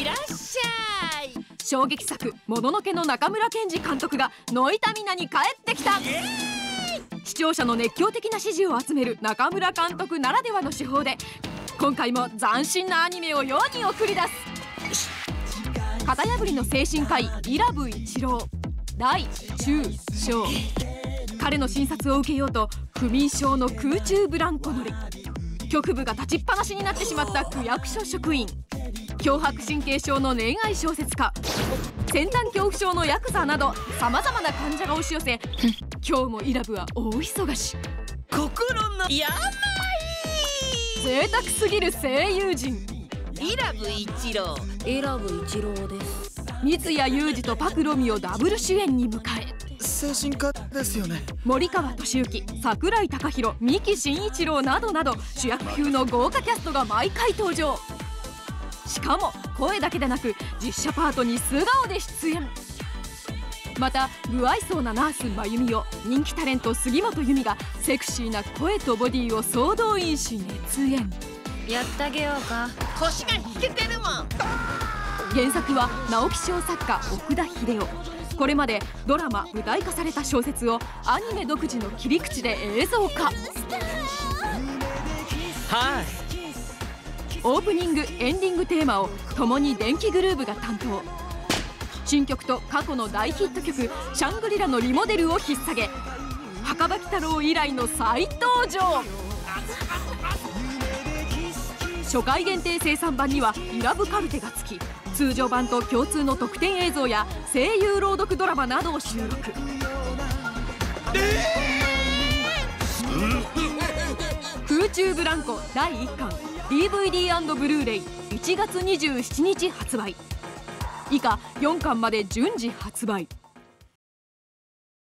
いらっしゃい。 衝撃作「もののけ」の中村健二監督がノイタミナに帰ってきた。視聴者の熱狂的な支持を集める中村監督ならではの手法で、今回も斬新なアニメを世に送り出す。型破りの精神科医伊良部一郎、大中小、彼の診察を受けようと不眠症の空中ブランコ乗り、局部が立ちっぱなしになってしまった区役所職員、強迫神経症の恋愛小説家、先端恐怖症のヤクザなどさまざまな患者が押し寄せ、今日も伊良部は大忙し。 心の病。 贅沢すぎる声優陣。 伊良部一郎。 伊良部一郎です。 三谷裕二とパクロミをダブル主演に迎え、 精神科ですよね。 森川俊之、櫻井貴宏、三木真一郎などなど主役級の豪華キャストが毎回登場。しかも声だけでなく実写パートに素顔で出演。また無愛想なナース真由美を人気タレント杉本由美がセクシーな声とボディを総動員し熱演。 やってあげようか。 腰が引けてるもん。 原作は直木賞作家奥田秀夫。これまでドラマ舞台化された小説をアニメ独自の切り口で映像化。 はい。 オープニングエンディングテーマを共に電気グルーヴが担当。新曲と過去の大ヒット曲「シャングリラ」のリモデルを引っ提げ、墓場鬼太郎以来の再登場。初回限定生産版には伊良部カルテが付き、通常版と共通の特典映像や声優朗読ドラマなどを収録。空中ブランコ第1巻 DVD& ブルーレイ1月27日発売。以下4巻まで順次発売。